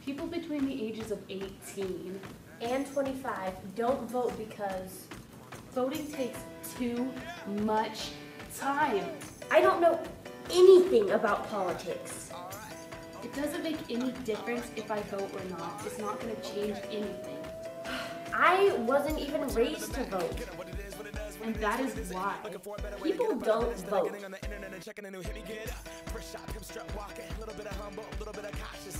People between the ages of 18 and 25 don't vote because voting takes too much time. I don't know anything about politics. It doesn't make any difference if I vote or not. It's not going to change anything. I wasn't even raised to vote. And that is why. People don't vote.